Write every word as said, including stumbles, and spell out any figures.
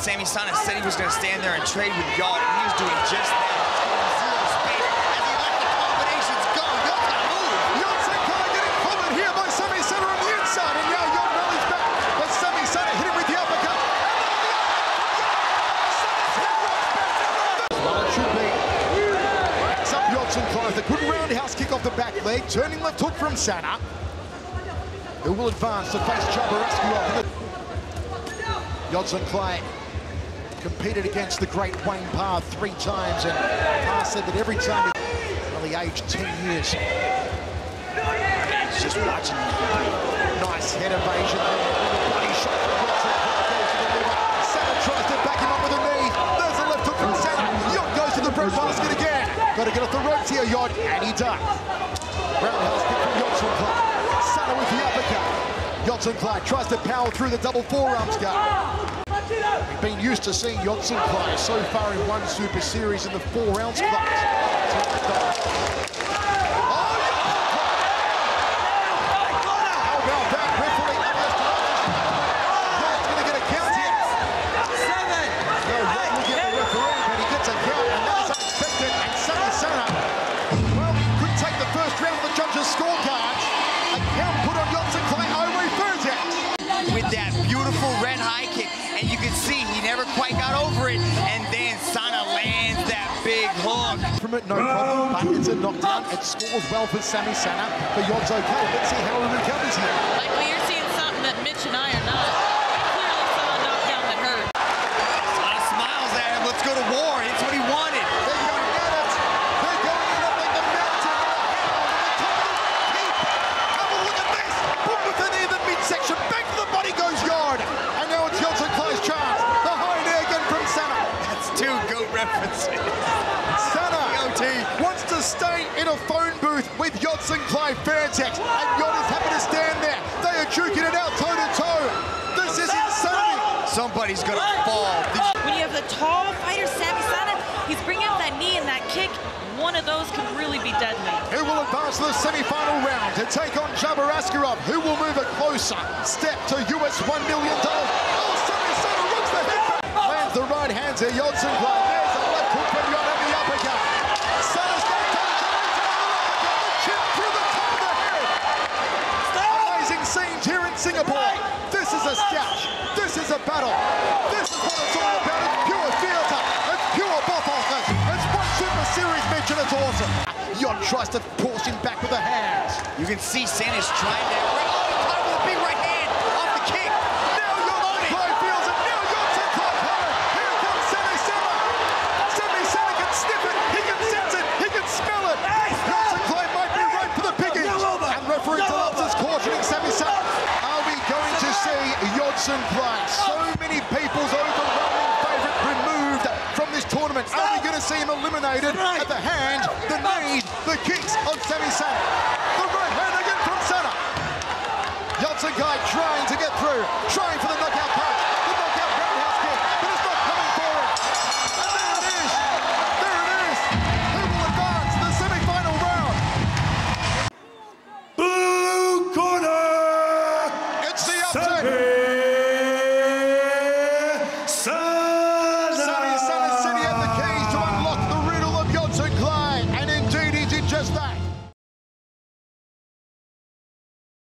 Sami Sana said he was going to stand there and trade with Yod, and he was doing just that. Zero space as he let the combinations go. Yod's got to move. Yod Sakai getting covered here by Sami Sana on the inside, and now Yod rallies back. But Sami Sana hit him with the uppercut. Well, it should be. It's up Yodson Clay with a good roundhouse kick off the back leg. Turning left hook from Sana, who will advance to face Jabba Raskulov. Yodson Clay competed against the great Wayne Parr three times, and Parr said that every time he only aged ten years. He's just watching. Nice head evasion there. The body shot from Yodson Clay goes to the liver. Sana tries to back him up with a knee. There's a left hook from Sana. Yod goes to the bread basket again. Got to get off the ropes here, Yod, and he does. Roundhouse kick from Yodson Clay. Sana with the uppercut. Yodson Clay tries to power through the double forearms guard. We've been used to seeing Yodson Clay so far in one Super Series in the four-ounce class. Quite got over it, and then Sana lands that big hook. From it, no problem, but it's a knockdown. It scores well for Sami Sana, but Yod's okay. Let's see how he recovers here. Like, well, you're seeing something that Mitch and I are not. Clearly saw a knockdown that hurt. Sana smiles at him. Let's go to war. It's what he wanted. They're going at it. They're going at it like the mountain. Have a look at this. Boom with the knee in the midsection. Back to the body goes Yod. And now it's Yodson Clay's chance. Two GOAT references. Sana wants to stay in a phone booth with Yodson Clay Fairtex, and Yod is happy to stand there. They are duking it out toe to toe. This is insanity. Somebody's gonna fall. When you have the tall fighter Sami Sana, he's bringing up that knee and that kick. One of those could really be deadly. Who will advance to the semi-final round to take on Jabba Raskulov? Who will move a closer step to U S one million dollars? Oh, Sami Sana rocks the head. Lands the right hand to Yodson Clay. There's a left hook from Yod and the uppercut. Sana's got to the chin through the top of the head. Amazing scenes here in Singapore. This is a sketch. This is a battle. This is what it's all about. It's pure theatre. It's pure both offers. It's one Super Series match and it's awesome. Yod tries to force him back with the hands. You can see Sana's trying to... Oh, he caught him with a big right hand off the kick. Yodson Clay. So many people's overwhelming favourite removed from this tournament. Are we going to see him eliminated at the hand, the knee, the kicks of Sami Sana? The right hand again from Sana. Yodson Clay trying to get through, trying for the knockout punch, the knockout roundhouse kick, but it's not coming for him. And there it is. There it is. Who will advance to the semi-final round? Blue corner. It's the upset.